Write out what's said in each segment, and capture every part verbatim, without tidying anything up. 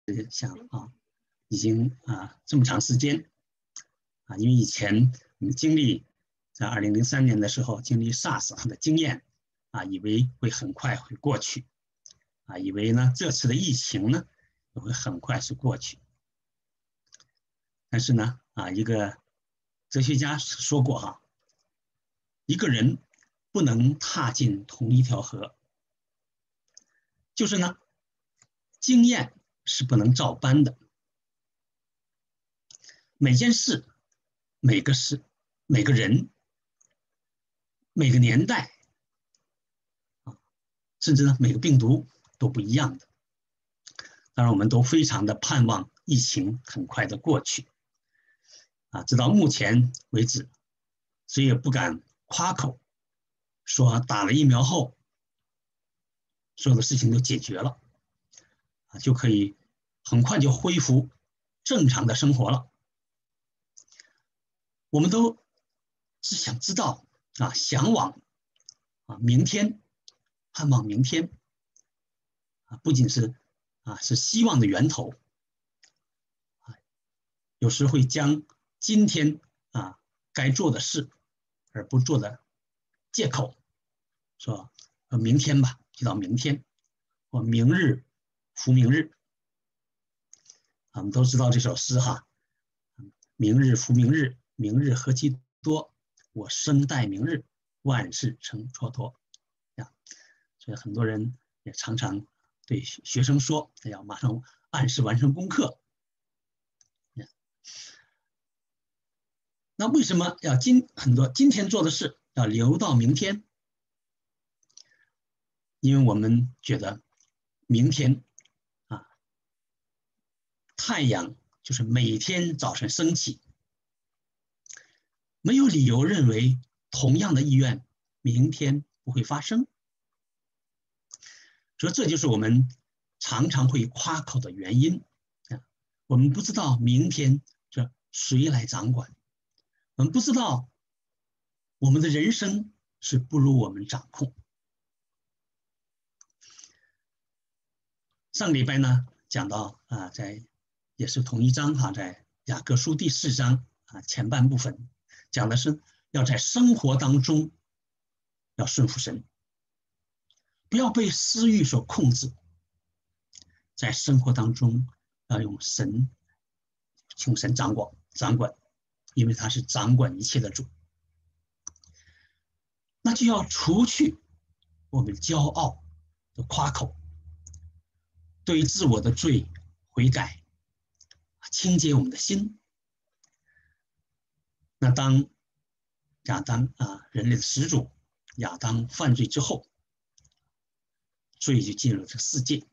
想啊，已经啊这么长时间啊，因为以前我们经历在二零零三年的时候经历 SARS 的经验啊，以为会很快会过去啊，以为呢这次的疫情呢也会很快是过去。但是呢啊，一个哲学家说过哈，一个人不能踏进同一条河，就是呢经验是不能照搬的。每件事、每个事、每个人、每个年代啊，甚至呢每个病毒都不一样的。当然，我们都非常的盼望疫情很快的过去啊。直到目前为止，谁也不敢夸口说打了疫苗后，所有的事情都解决了啊，就可以很快就恢复正常的生活了。我们都是想知道啊，向往啊，明天，盼望明天啊，不仅是啊是希望的源头啊，有时会将今天啊该做的事而不做的借口，说明天吧，就到明天，或明日复明日。我们都知道这首诗哈，明日复明日，明日何其多，我生待明日，万事成蹉跎。呀，所以很多人也常常对学生说，要马上按时完成功课。那为什么要今很多今天做的事要留到明天？因为我们觉得明天啊，太阳就是每天早晨升起，没有理由认为同样的意愿明天不会发生。所以这就是我们常常会夸口的原因啊，我们不知道明天这谁来掌管，我们不知道我们的人生是不如我们掌控。上个礼拜呢讲到啊，在也是同一章哈，在雅各书第四章啊前半部分讲的是要在生活当中要顺服神，不要被私欲所控制，在生活当中要用神，请神掌管掌管，因为他是掌管一切的主。那就要除去我们骄傲的夸口，对自我的罪悔改，清洁我们的心。那当亚当啊，人类的始祖亚当犯罪之后，罪就进入这个世界，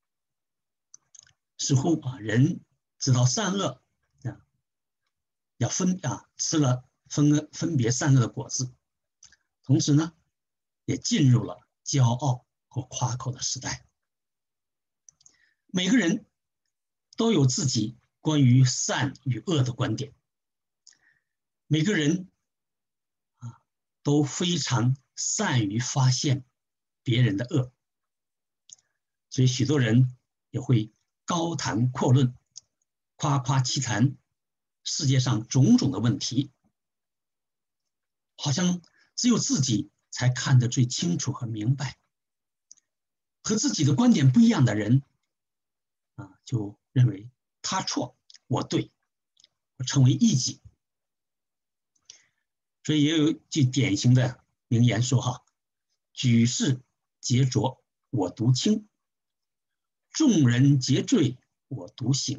似乎啊人知道善恶啊，要分啊吃了分分别善恶的果子，同时呢也进入了骄傲和夸口的时代。每个人都有自己关于善与恶的观点，每个人啊都非常善于发现别人的恶，所以许多人也会高谈阔论，夸夸其谈世界上种种的问题，好像只有自己才看得最清楚和明白。和自己的观点不一样的人啊，就认为他错我对，我成为异己。所以也有一句典型的名言说哈，举世皆浊我独清，众人皆醉我独醒。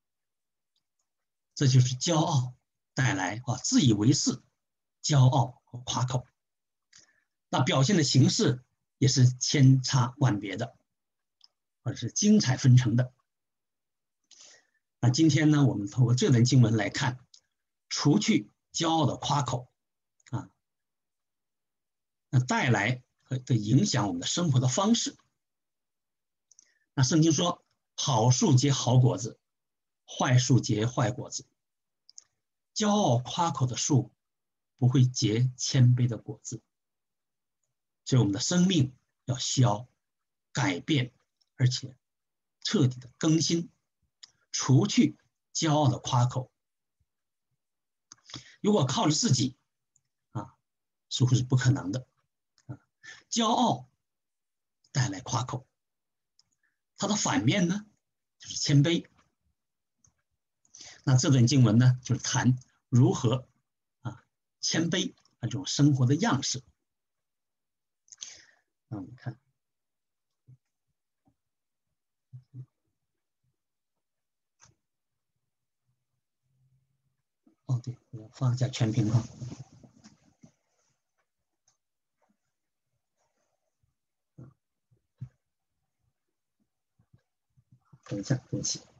这就是骄傲带来啊自以为是、骄傲和夸口。那表现的形式也是千差万别的，或者是精彩纷呈的。那今天呢，我们通过这段经文来看，除去骄傲的夸口啊，那带来和的影响我们的生活的方式。那圣经说，好树结好果子，坏树结坏果子。骄傲夸口的树不会结谦卑的果子。所以我们的生命要需要改变，而且彻底的更新除去骄傲的夸口。如果靠着自己啊，似乎是不可能的啊。骄傲带来夸口，它的反面呢就是谦卑。那这段经文呢，就是谈如何啊谦卑啊这种生活的样式。那我们看，哦对，我放一下全屏哈。等一下，对不起。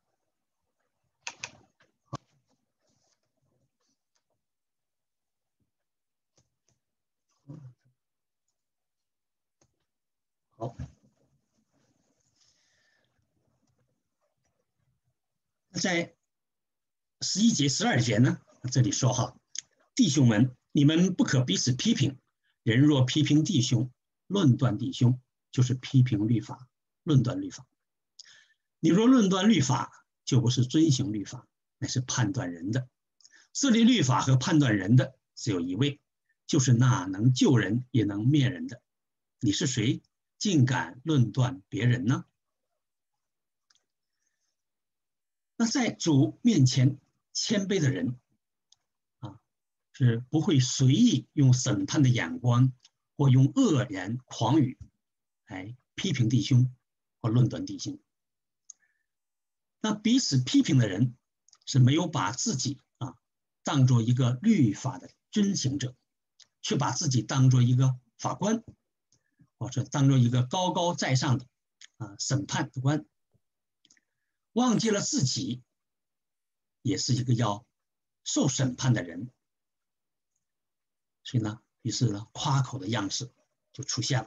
好，在十一节、十二节呢，这里说哈，弟兄们，你们不可彼此批评。人若批评弟兄，论断弟兄，就是批评律法，论断律法。你若论断律法，就不是遵行律法，乃是判断人的。设立律法和判断人的只有一位，就是那能救人也能灭人的。你是谁，竟敢论断别人呢？那在主面前谦卑的人啊，是不会随意用审判的眼光或用恶言狂语来批评弟兄或论断弟兄。那彼此批评的人是没有把自己啊当做一个律法的遵行者，却把自己当做一个法官，或者当做一个高高在上的啊审判官，忘记了自己也是一个要受审判的人。所以呢，于是呢，夸口的样式就出现了。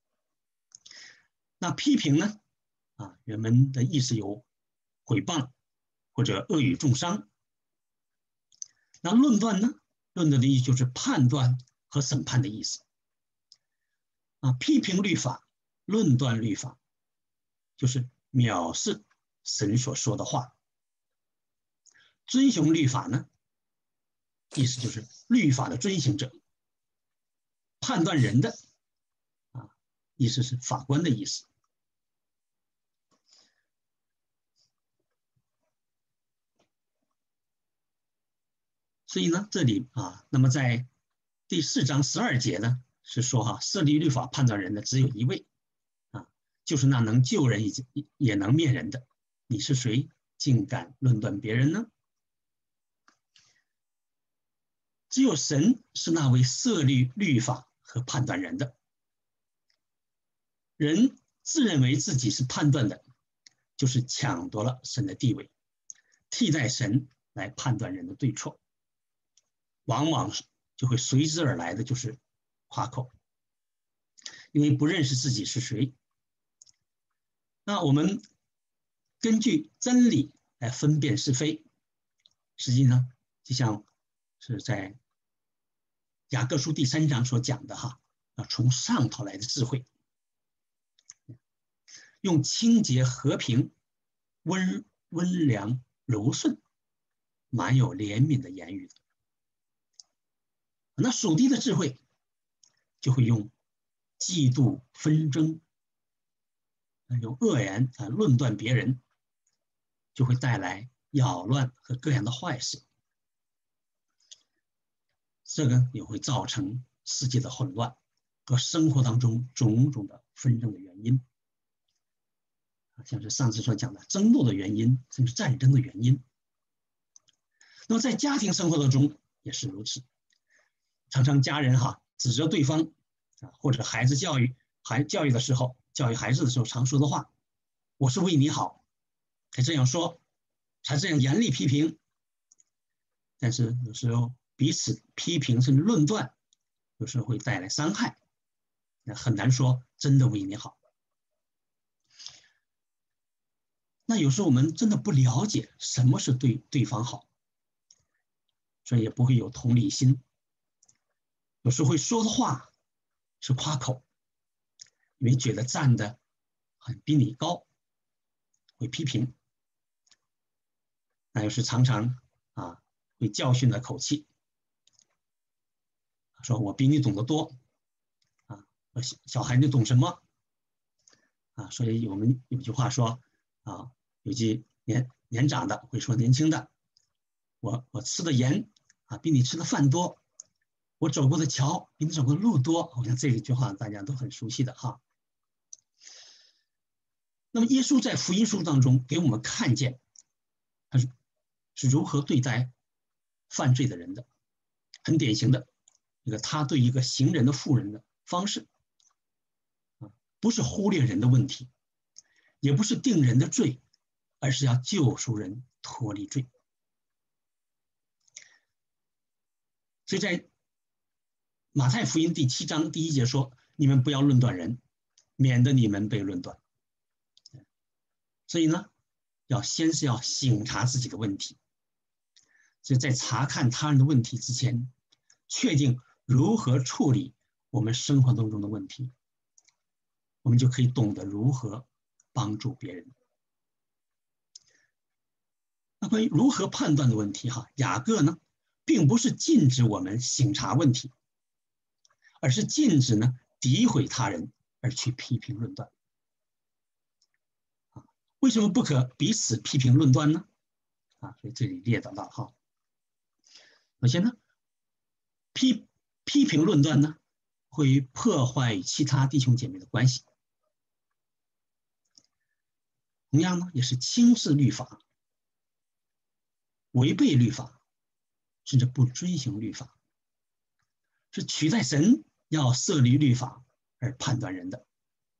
那批评呢，啊，人们的意思有毁谤或者恶语重伤。那论断呢，论断的意思就是判断和审判的意思。啊，批评律法、论断律法，就是藐视神所说的话。遵行律法呢，意思就是律法的遵行者。判断人的啊，意思是法官的意思。所以呢，这里啊，那么在第四章十二节呢，是说哈，设立律法判断人的只有一位啊，就是那能救人也也能灭人的。你是谁，竟敢论断别人呢？只有神是那位设立律法和判断人的。人自认为自己是判断的，就是抢夺了神的地位，替代神来判断人的对错，往往就会随之而来的就是夸口，因为不认识自己是谁。那我们根据真理来分辨是非，实际呢，就像是在雅各书第三章所讲的哈，啊，从上头来的智慧，用清洁、和平、温温良、柔顺、满有怜悯的言语。那属地的智慧就会用嫉妒、纷争，用恶言啊论断别人，就会带来扰乱和各样的坏事。这个也会造成世界的混乱和生活当中种种的纷争的原因。像是上次所讲的争斗的原因，甚至战争的原因。那么在家庭生活当中也是如此，常常家人哈指责对方啊，或者孩子教育孩教育的时候，教育孩子的时候常说的话，我是为你好，才这样说，才这样严厉批评。但是有时候彼此批评甚至论断，有时候会带来伤害，那很难说真的为你好。那有时候我们真的不了解什么是对对方好，所以也不会有同理心。有时候会说的话是夸口，因为觉得站的很比你高，会批评。 那又是常常啊会教训的口气，说我比你懂得多啊，小孩你懂什么啊？所以我们有句话说啊，有句年年长的会说年轻的，我我吃的盐啊比你吃的饭多，我走过的桥比你走过的路多。我想这一句话大家都很熟悉的哈。那么耶稣在福音书当中给我们看见他是是如何对待犯罪的人的，很典型的一个他对一个行人的妇人的方式啊，不是忽略人的问题，也不是定人的罪，而是要救赎人脱离罪。所以在马太福音第七章第一节说，你们不要论断人，免得你们被论断。所以呢，要先是要省察自己的问题，所以在查看他人的问题之前，确定如何处理我们生活当中的问题，我们就可以懂得如何帮助别人。那关于如何判断的问题哈，雅各呢并不是禁止我们省察问题，而是禁止呢诋毁他人而去批评论断。为什么不可彼此批评论断呢？啊，所以这里列到了哈。首先呢，批批评论断呢，会破坏与其他弟兄姐妹的关系。同样呢，也是轻视律法、违背律法，甚至不遵行律法，是取代神要设立律法而判断人的。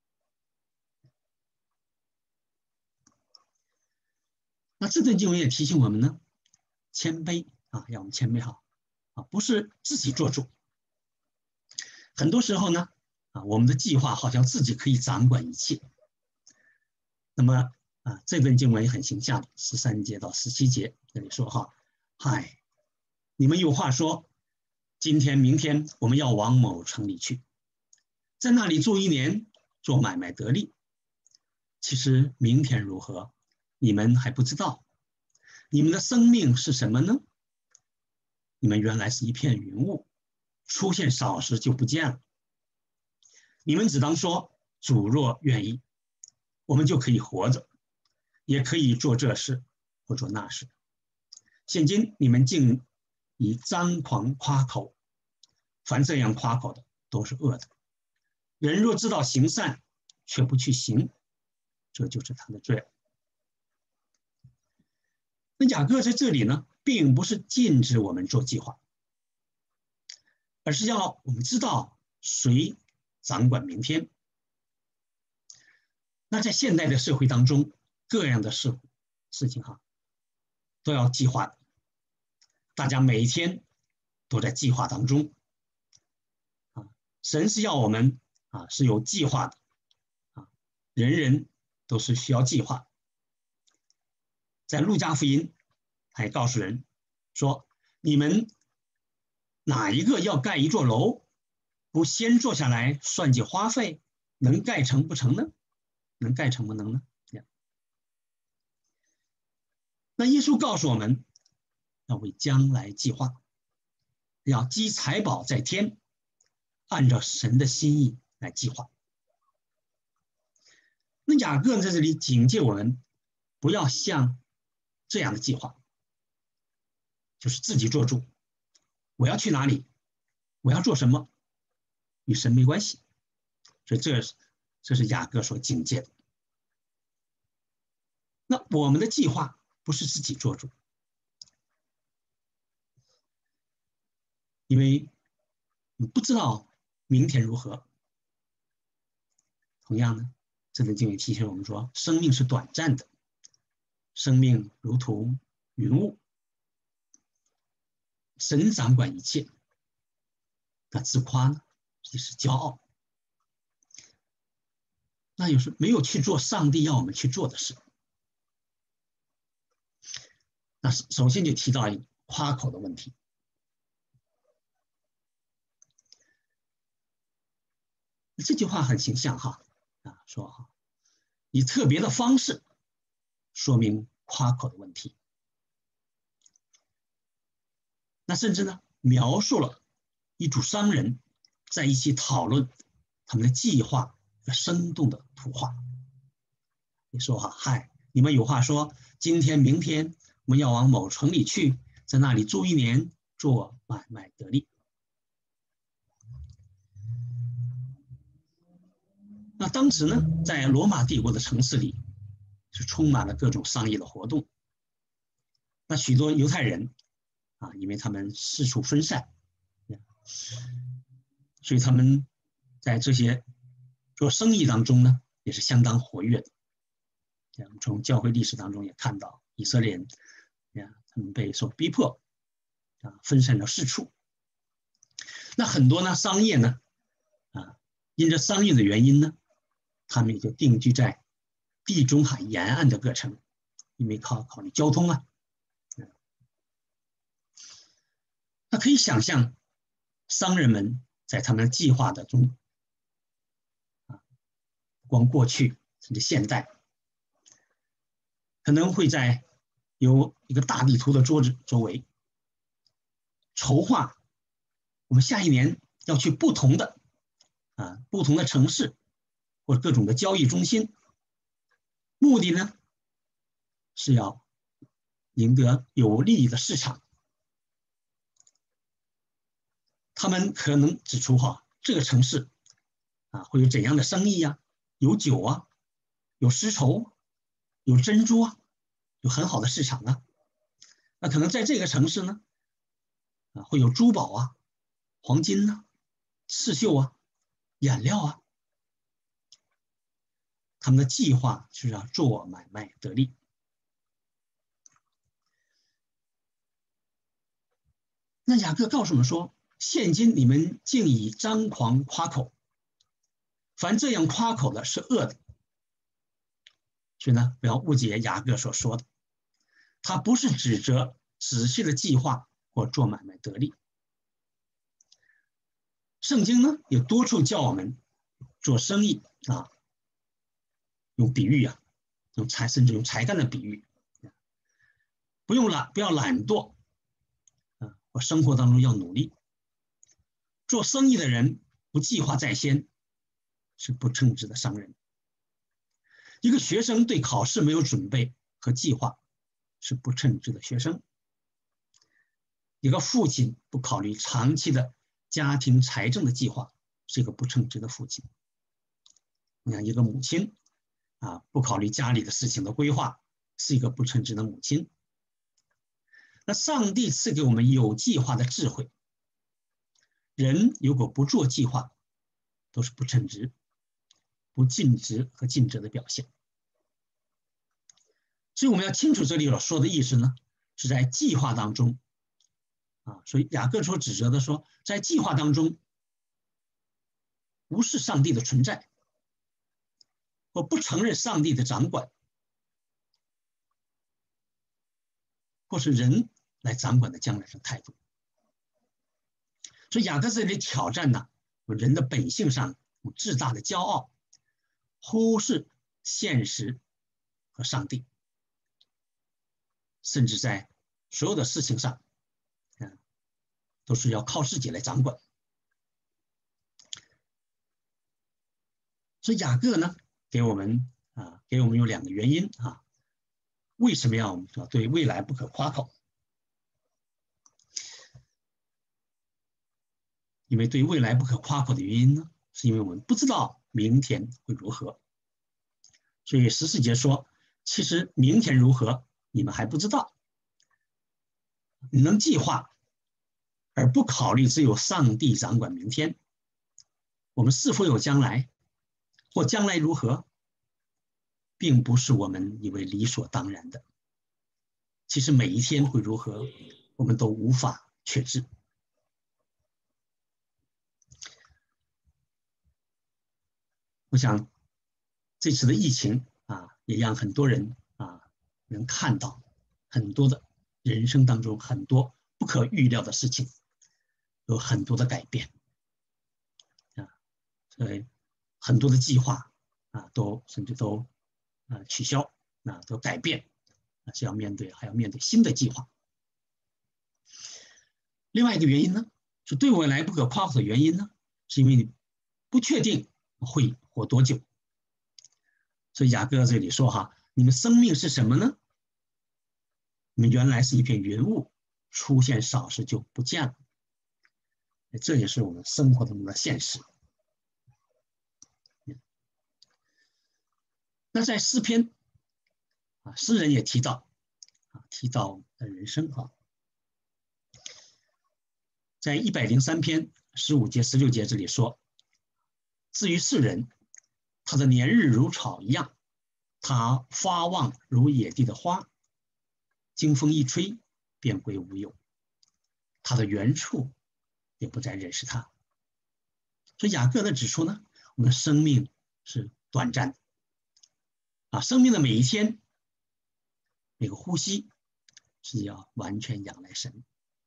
那这段经文也提醒我们呢，谦卑啊，要我们谦卑哈，啊，不是自己做主。很多时候呢，啊，我们的计划好像自己可以掌管一切。那么啊，这段经文也很形象，十三节到十七节这里说哈，嗨，你们有话说，今天明天我们要往某城里去，在那里住一年，做买卖得利。其实明天如何，你们还不知道。你们的生命是什么呢？你们原来是一片云雾，出现少时就不见了。你们只当说，主若愿意，我们就可以活着，也可以做这事或做那事。现今你们竟以张狂夸口，凡这样夸口的都是恶的。人若知道行善，却不去行，这就是他的罪。那雅各在这里呢，并不是禁止我们做计划，而是要我们知道谁掌管明天。那在现代的社会当中，各样的事事情哈，都要计划的，大家每一天都在计划当中啊。神是要我们啊是有计划的啊，人人都是需要计划。在路加福音还告诉人说，你们哪一个要盖一座楼，不先坐下来算计花费，能盖成不成呢？能盖成不能呢？那耶稣告诉我们，要为将来计划，要积财宝在天，按照神的心意来计划。那雅各在这里警戒我们，不要像这样的计划，就是自己做主，我要去哪里，我要做什么，与神没关系。所以这是这是雅各所警戒的。那我们的计划不是自己做主，因为你不知道明天如何。同样呢，这段经文提醒我们说，生命是短暂的，生命如同云雾，神掌管一切。那自夸呢，也是骄傲。那有时没有去做上帝要我们去做的事。那首先就提到一夸口的问题。这句话很形象哈，啊，说哈，以特别的方式说明夸口的问题。 那甚至呢描述了一组商人在一起讨论他们的计划，一个生动的图画。你说哈，嗨，你们有话说，今天明天我们要往某城里去，在那里住一年，做买卖得利。那当时呢，在罗马帝国的城市里，是充满了各种商业的活动。那许多犹太人啊，因为他们四处分散，所以他们在这些做生意当中呢，也是相当活跃的。我们从教会历史当中也看到，以色列人他们被受逼迫啊，分散到四处。那很多呢商业呢啊，因着商业的原因呢，他们也就定居在地中海沿岸的各城，因为考考虑交通啊。那可以想象，商人们在他们的计划的中啊，不光过去甚至现代，可能会在有一个大地图的桌子周围筹划，我们下一年要去不同的啊不同的城市或者各种的交易中心，目的呢是要赢得有利益的市场。他们可能指出哈，这个城市啊会有怎样的生意呀？有酒啊，有丝绸，有珍珠啊，有很好的市场啊。那可能在这个城市呢，啊会有珠宝啊、黄金啊、刺绣啊、颜料啊。他们的计划是要做买卖得利。那雅各告诉我们说，现今你们竟以张狂夸口，凡这样夸口的是恶的。所以呢，不要误解雅各所说的，他不是指责仔细的计划或做买卖得利。圣经呢有多处叫我们做生意啊，用比喻啊，用才甚至用才干的比喻，不用懒，不要懒惰啊，我生活当中要努力。做生意的人不计划在先，是不称职的商人。一个学生对考试没有准备和计划，是不称职的学生。一个父亲不考虑长期的家庭财政的计划，是一个不称职的父亲。你看，一个母亲啊，不考虑家里的事情的规划，是一个不称职的母亲。那上帝赐给我们有计划的智慧，人如果不做计划，都是不称职、不尽职和尽责的表现。所以我们要清楚这里所说的意思呢，是在计划当中啊。所以雅各所指责的说，在计划当中无视上帝的存在，或不承认上帝的掌管，或是人来掌管的将来的态度。所以雅各这里挑战呢，人的本性上有自大的骄傲，忽视现实和上帝，甚至在所有的事情上，嗯，都是要靠自己来掌管。所以雅各呢，给我们啊，给我们有两个原因啊，为什么要我们说对未来不可夸口？因为对未来不可夸口的原因呢，是因为我们不知道明天会如何。所以十四节说，其实明天如何，你们还不知道。你能计划，而不考虑只有上帝掌管明天。我们是否有将来，或将来如何，并不是我们以为理所当然的。其实每一天会如何，我们都无法确知。我想这次的疫情啊，也让很多人啊能看到很多的人生当中很多不可预料的事情，有很多的改变啊，所以很多的计划啊都甚至都啊取消啊都改变啊，是要面对还要面对新的计划。 另外一个原因呢，是对未来不可夸口的原因呢，是因为你不确定会活多久。所以雅各这里说哈，你们生命是什么呢？你们原来是一片云雾，出现少时就不见了。这也是我们生活中的现实。那在诗篇啊，诗人也提到啊，提到的人生哈，在一百零三篇十五节、十六节这里说，至于世人，他的年日如草一样，他发旺如野地的花，经风一吹，便归无有，他的原处也不再认识他。所以雅各呢指出呢，我们的生命是短暂的啊，生命的每一天，每个呼吸是要完全仰赖神。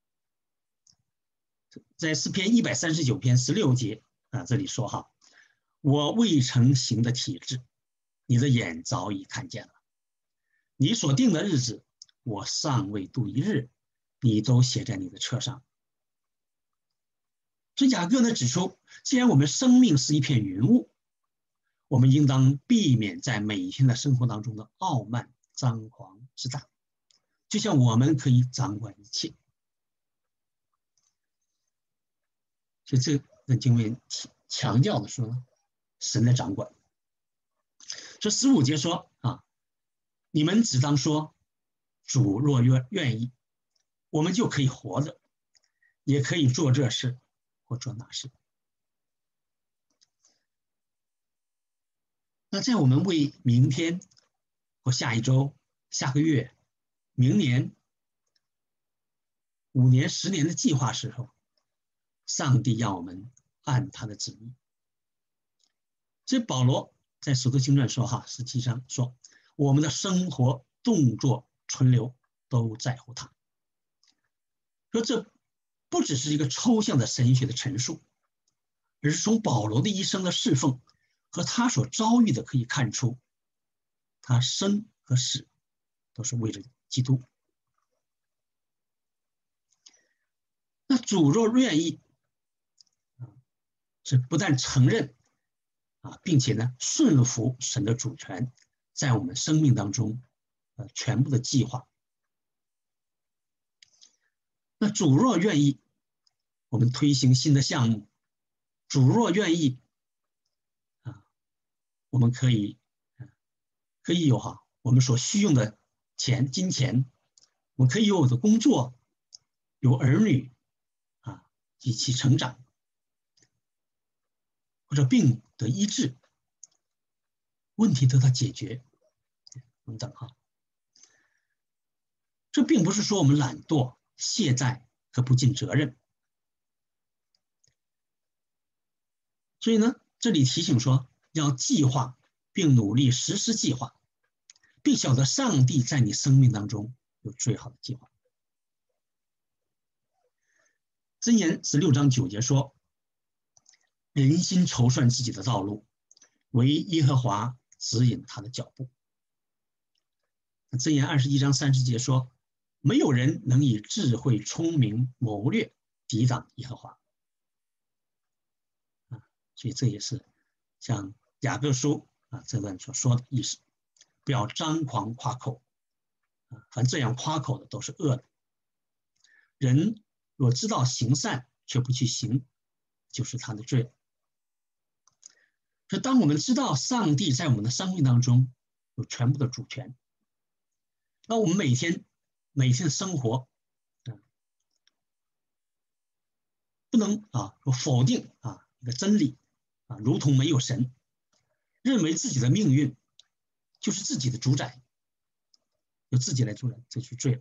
在诗篇一百三十九篇十六节啊，这里说哈，我未成形的体质，你的眼早已看见了；你所定的日子，我尚未度一日，你都写在你的册上。所以雅各呢指出，既然我们生命是一片云雾，我们应当避免在每一天的生活当中的傲慢、张狂自大，就像我们可以掌管一切。所以这个经文强调的说呢，神的掌管。这十五节说啊，你们只当说，主若愿愿意，我们就可以活着，也可以做这事或做那事。那在我们为明天或下一周、下个月、明年、五年、十年的计划时候，上帝让我们按他的旨意。所以保罗在使徒行传说哈，实际上说我们的生活、动作、存留都在乎他。说这不只是一个抽象的神学的陈述，而是从保罗的一生的侍奉和他所遭遇的可以看出，他生和死都是为了基督。那主若愿意，是不但承认啊，并且呢顺服神的主权，在我们生命当中呃全部的计划。那主若愿意，我们推行新的项目；主若愿意啊，我们可以可以有哈我们所需用的钱金钱，我们可以有我的工作，有儿女啊一起成长，或者病得医治，问题得到解决等等哈。这并不是说我们懒惰、懈怠和不尽责任。所以呢，这里提醒说，要计划并努力实施计划，并晓得上帝在你生命当中有最好的计划。箴言十六章九节说，人心筹算自己的道路，唯耶和华指引他的脚步。箴言二十一章三十节说，没有人能以智慧、聪明、谋略抵挡耶和华。啊，所以这也是像雅各书啊这段所说的意思，不要张狂夸口啊，凡这样夸口的都是恶的。人若知道行善却不去行，就是他的罪。所以当我们知道上帝在我们的生命当中有全部的主权，那我们每天每天的生活啊，不能啊否定啊一个真理啊，如同没有神，认为自己的命运就是自己的主宰，由自己来主宰，这就是罪了。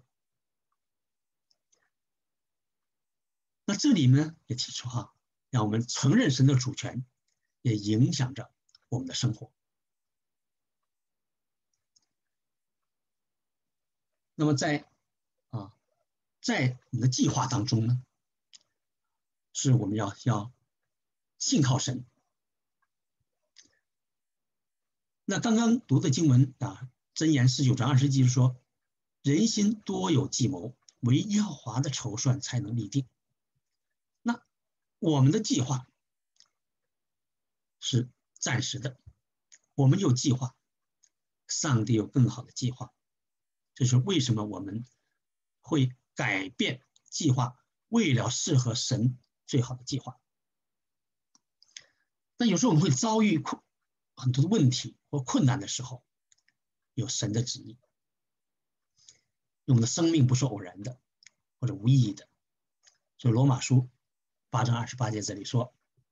那这里呢也提出哈，让我们承认神的主权，也影响着我们的生活。那么在啊，在我们的计划当中呢，是我们要要信靠神。那刚刚读的经文啊，箴言十九章二十节说，人心多有计谋，唯耶和华的筹算才能立定。 我们的计划是暂时的，我们有计划，上帝有更好的计划。这是为什么我们会改变计划，为了适合神最好的计划。但有时候我们会遭遇很多的问题或困难的时候，有神的旨意。我们的生命不是偶然的或者无意义的。所以罗马书八章二十八节这里说，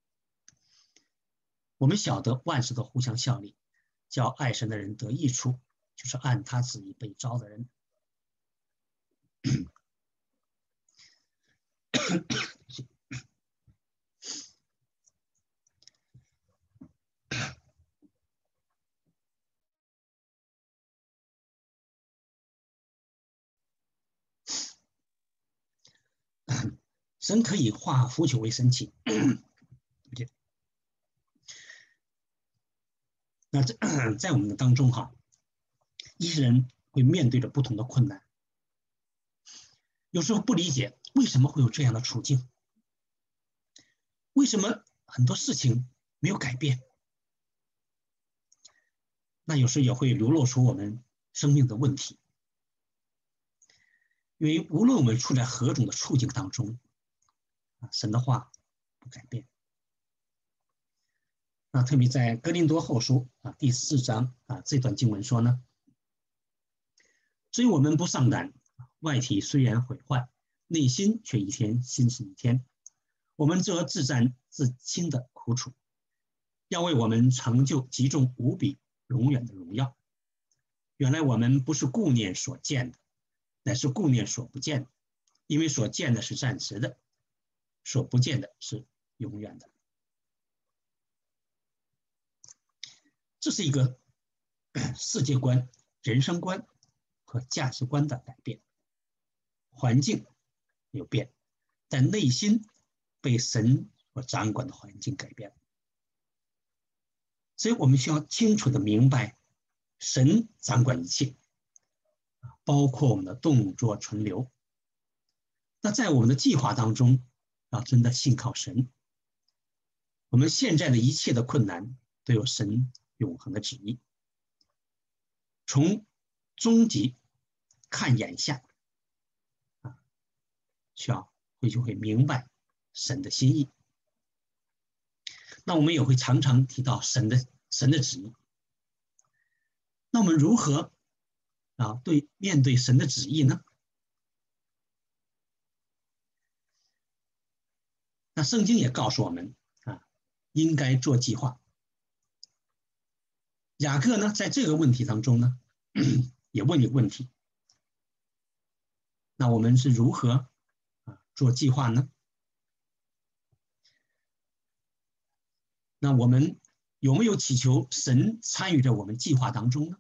我们晓得万事都互相效力，叫爱神的人得益处，就是按他旨意被召的人。神可以化腐朽为神奇。那在在我们的当中哈，一些人会面对着不同的困难，有时候不理解为什么会有这样的处境，为什么很多事情没有改变。那有时也会流露出我们生命的问题，因为无论我们处在何种的处境当中，神的话不改变。那特别在哥林多后书啊第四章啊这段经文说呢，所以我们不上胆，外体虽然毁坏，内心却一天新是一天。我们这自战自轻的苦楚，要为我们成就极重无比永远的荣耀。原来我们不是顾念所见的，乃是顾念所不见的，因为所见的是暂时的，所不见的是永远的。这是一个世界观、人生观和价值观的改变。环境有变，但内心被神所掌管的环境改变。所以我们需要清楚的明白，神掌管一切，包括我们的动作存留。那在我们的计划当中，要真的信靠神。我们现在的一切的困难都有神永恒的旨意。从终极看眼下，啊，需要会就会明白神的心意。那我们也会常常提到神的神的旨意。那我们如何啊对面对神的旨意呢？那圣经也告诉我们啊，应该做计划。雅各呢，在这个问题当中呢，也问一个问题：那我们是如何啊做计划呢？那我们有没有祈求神参与在我们计划当中呢？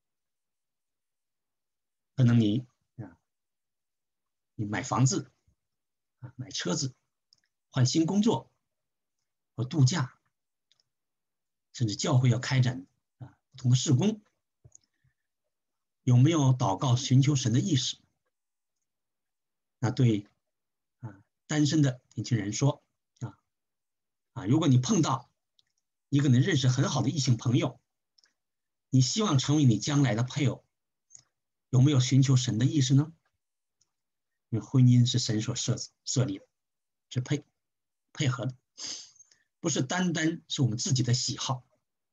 可能你啊，你买房子啊，买车子，换新工作，或度假，甚至教会要开展啊不同的事工，有没有祷告寻求神的意识？那对啊单身的年轻人说啊啊，如果你碰到一个能认识很好的异性朋友，你希望成为你将来的配偶，有没有寻求神的意识呢？因为婚姻是神所设设立的，是配配合的，不是单单是我们自己的喜好。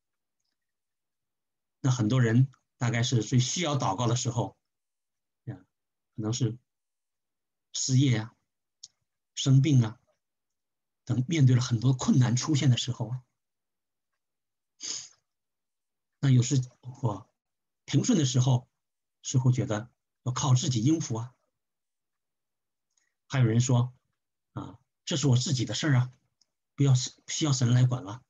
那很多人大概是最需要祷告的时候，可能是失业啊、生病啊等，面对了很多困难出现的时候啊，那有时或平顺的时候，似乎觉得要靠自己应付啊。还有人说啊，这是我自己的事儿啊，不要需要神来管了。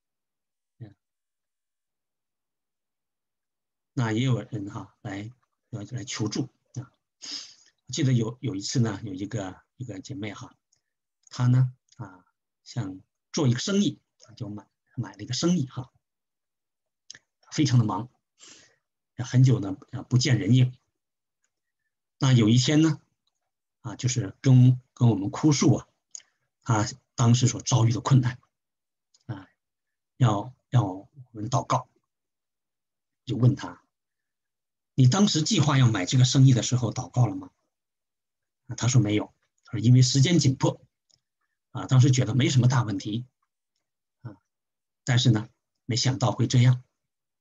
那也有人哈来来求助啊。我记得有有一次呢，有一个一个姐妹哈，她呢啊想做一个生意，就买买了一个生意哈，非常的忙，很久呢不见人影。那有一天呢啊，就是跟跟我们哭诉啊，啊当时所遭遇的困难啊，要要我们祷告。就问他，你当时计划要买这个生意的时候祷告了吗？啊，他说没有，他说因为时间紧迫啊，当时觉得没什么大问题啊，但是呢，没想到会这样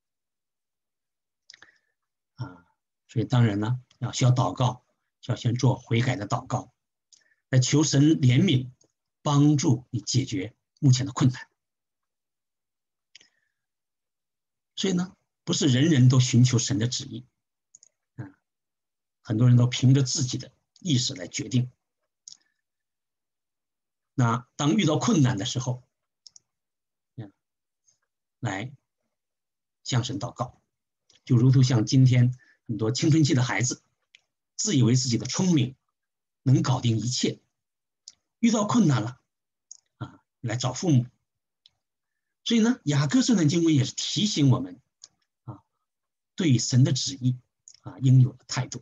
啊，所以当然呢，要需要祷告，需要先做悔改的祷告，来求神怜悯，帮助你解决目前的困难。所以呢，不是人人都寻求神的旨意，啊，很多人都凭着自己的意识来决定。那当遇到困难的时候，来向神祷告，就如同像今天很多青春期的孩子，自以为自己的聪明能搞定一切，遇到困难了啊，来找父母。所以呢，雅各这段经文也是提醒我们啊，对神的旨意啊应有的态度。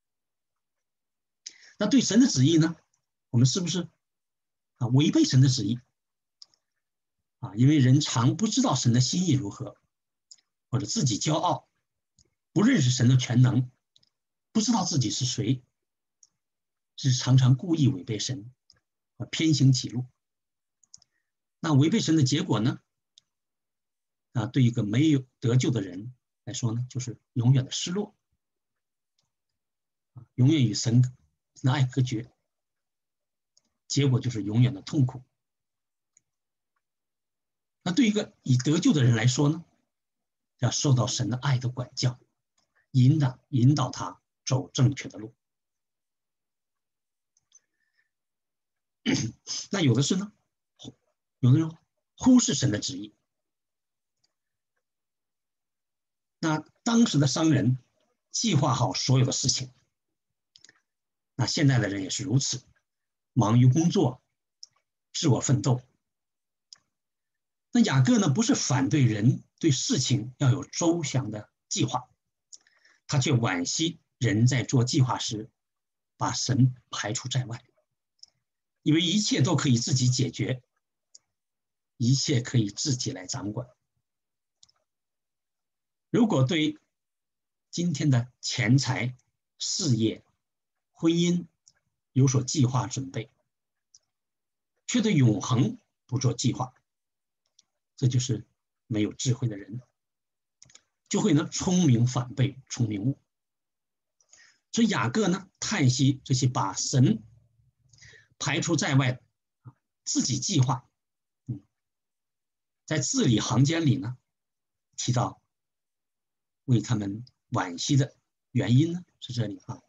那对神的旨意呢，我们是不是啊违背神的旨意啊？因为人常不知道神的心意如何，或者自己骄傲，不认识神的全能，不知道自己是谁，是常常故意违背神，偏行己路。那违背神的结果呢？啊，对一个没有得救的人来说呢，就是永远的失落，永远与神的爱隔绝，结果就是永远的痛苦。那对一个已得救的人来说呢，要受到神的爱的管教，引导引导他走正确的路。那有的是呢，有的人忽视神的旨意。那当时的商人计划好所有的事情，那现在的人也是如此，忙于工作，自我奋斗。那雅各呢，不是反对人对事情要有周详的计划，他却惋惜人在做计划时把神排除在外，以为一切都可以自己解决，一切可以自己来掌管。如果对今天的钱财、事业、婚姻有所计划准备，却对永恒不做计划，这就是没有智慧的人，就会呢聪明反被聪明误。所以雅各呢叹息这些把神排除在外，自己计划，嗯，在字里行间里呢提到为他们惋惜的原因呢是这里啊，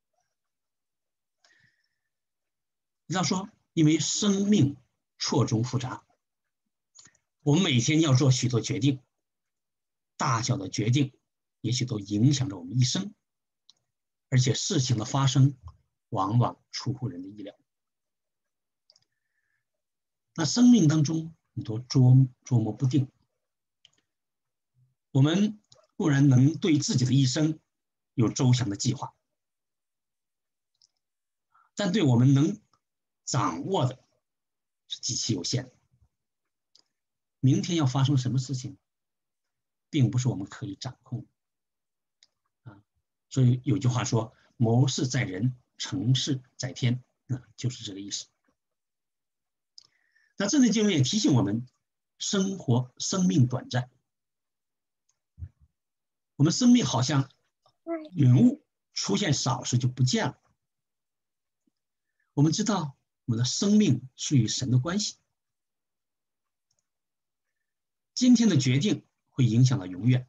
要说因为生命错综复杂，我们每天要做许多决定，大小的决定也许都影响着我们一生，而且事情的发生往往出乎人的意料。那生命当中很多捉捉摸不定，我们固然能对自己的一生有周详的计划，但对我们能掌握的是极其有限的。明天要发生什么事情，并不是我们可以掌控的啊。所以有句话说：“谋事在人，成事在天”，啊，就是这个意思。那这段经文也提醒我们，生活生命短暂，我们生命好像云雾出现少时就不见了。我们知道我们的生命是与神的关系，今天的决定会影响到永远，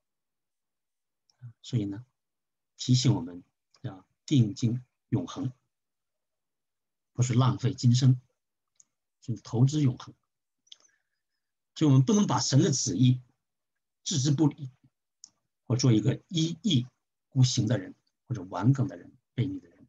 所以呢，提醒我们要定睛永恒，不是浪费今生，是投资永恒。所以我们不能把神的旨意置之不理，或做一个一意孤行的人，或者顽梗的人、悖逆的人。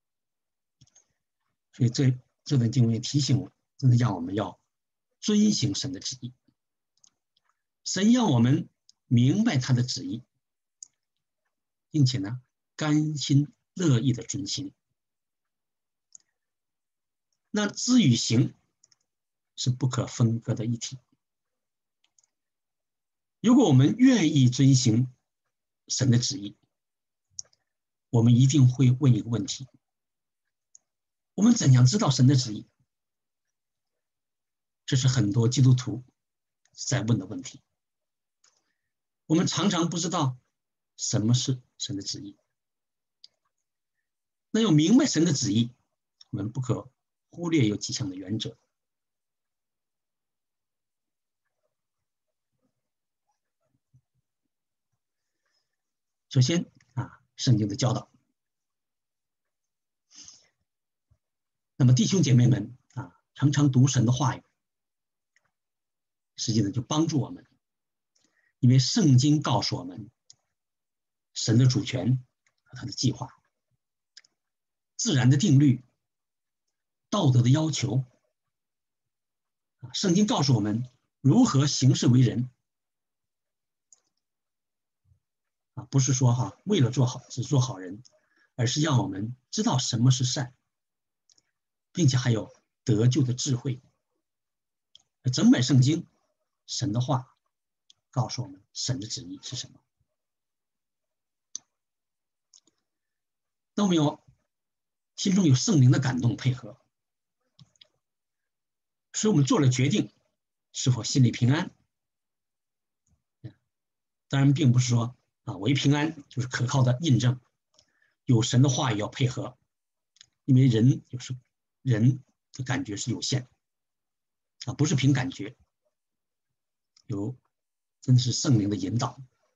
所以这这段经文也提醒我，真的让我们要遵行神的旨意。神要我们明白他的旨意，并且呢，甘心乐意的遵行。那知与行是不可分割的一体。如果我们愿意遵行神的旨意，我们一定会问一个问题：我们怎样知道神的旨意？这是很多基督徒在问的问题。我们常常不知道什么是神的旨意。那要明白神的旨意，我们不可忽略有几项的原则。首先啊，圣经的教导。那么弟兄姐妹们啊，常常读神的话语，实际上就帮助我们，因为圣经告诉我们神的主权和他的计划，自然的定律，道德的要求。圣经告诉我们如何行事为人。啊，不是说哈，为了做好只做好人，而是让我们知道什么是善，并且还有得救的智慧。整本圣经，神的话告诉我们神的旨意是什么。那我们有心中有圣灵的感动配合，所以我们做了决定，是否心里平安。当然并不是说啊，我一平安就是可靠的印证，有神的话语要配合，因为人有时人的感觉是有限啊，不是凭感觉，有真的是圣灵的引导。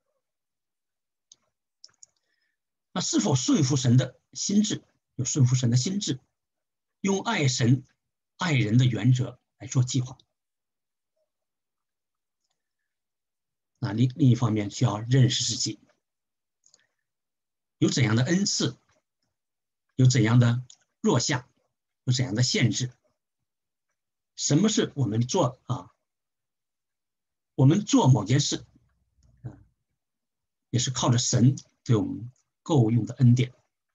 那是否顺服神的心智？有顺服神的心智，用爱神、爱人的原则来做计划。那另另一方面需要认识自己，有怎样的恩赐，有怎样的弱项，有怎样的限制。什么是我们做啊？我们做某件事，啊，也是靠着神对我们够用的恩典。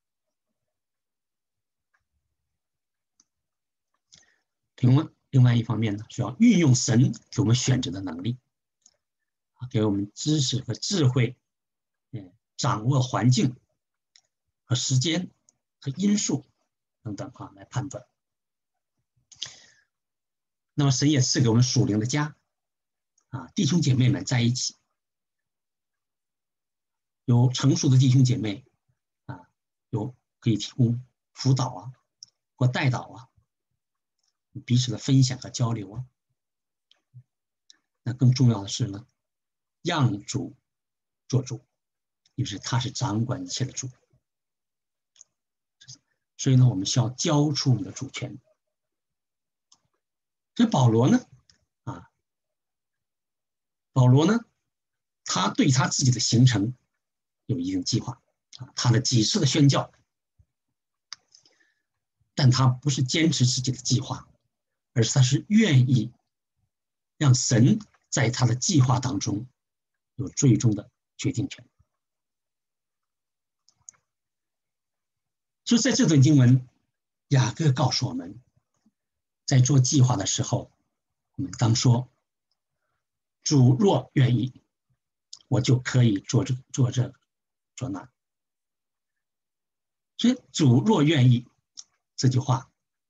另外，另外一方面呢，需要运用神给我们选择的能力，啊，给我们知识和智慧，嗯，掌握环境和时间和因素等等啊，来判断。那么神也赐给我们属灵的家，啊，弟兄姐妹们在一起，有成熟的弟兄姐妹，啊，有可以提供辅导啊，或带导啊，彼此的分享和交流啊。那更重要的是呢，让主做主，因为他是掌管一切的主。所以呢，我们需要交出我们的主权。所以保罗呢，啊，保罗呢，他对他自己的行程有一定计划啊，他的几次的宣教，但他不是坚持自己的计划，而是他是愿意让神在他的计划当中有最终的决定权。就在这段经文，雅各告诉我们，在做计划的时候，我们当说，主若愿意，我就可以做这做这做那。所以主若愿意这句话，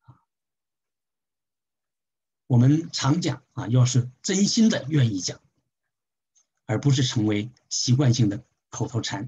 我们常讲啊，要是真心的愿意讲，而不是成为习惯性的口头禅。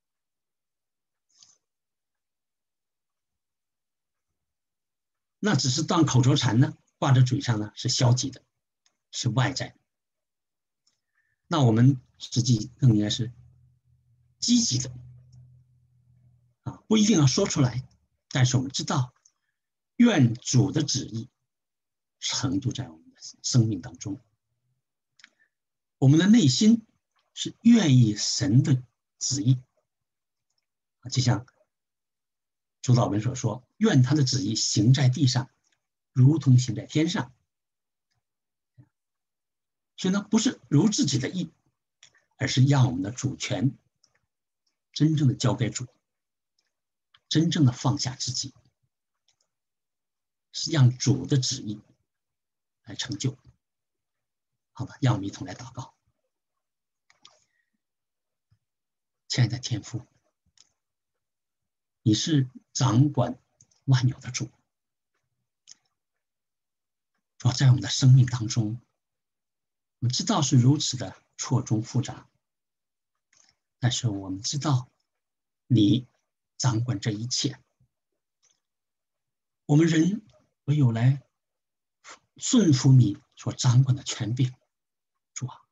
那只是当口头禅呢，挂在嘴上呢，是消极的，是外在的。那我们实际更应该是积极的啊，不一定要说出来，但是我们知道，愿主的旨意成就在我们的生命当中。我们的内心是愿意神的旨意啊，就像主祷文所说，愿他的旨意行在地上，如同行在天上。所以呢，不是如自己的意，而是让我们的主权真正的交给主，真正的放下自己，是让主的旨意来成就。好吧，让我们一同来祷告。亲爱的天父，你是掌管万有的主，主要在我们的生命当中，我们知道是如此的错综复杂，但是我们知道你掌管这一切，我们人唯有来顺服你所掌管的权柄。主啊，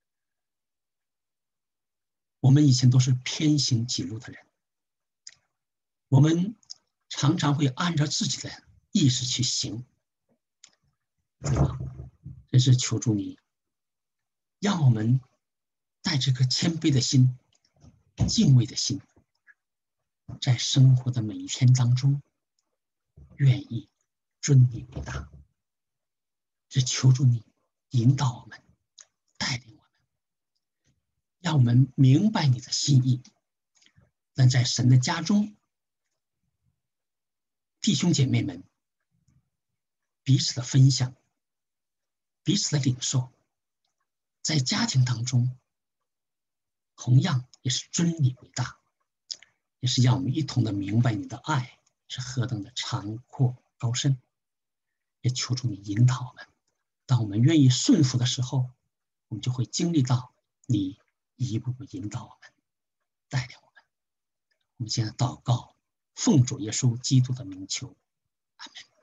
我们以前都是偏行己路的人，我们常常会按照自己的意识去行。主啊，真是求助你，让我们带着个谦卑的心、敬畏的心，在生活的每一天当中，愿意尊你为大。只求助你引导我们，带领我们，让我们明白你的心意。但在神的家中，弟兄姐妹们彼此的分享，彼此的领受，在家庭当中同样也是尊你为大，也是让我们一同的明白你的爱是何等的长阔高深。也求助你引导我们，当我们愿意顺服的时候，我们就会经历到你一步步引导我们，带领我们。我们现在祷告，奉主耶稣基督的名求，阿们。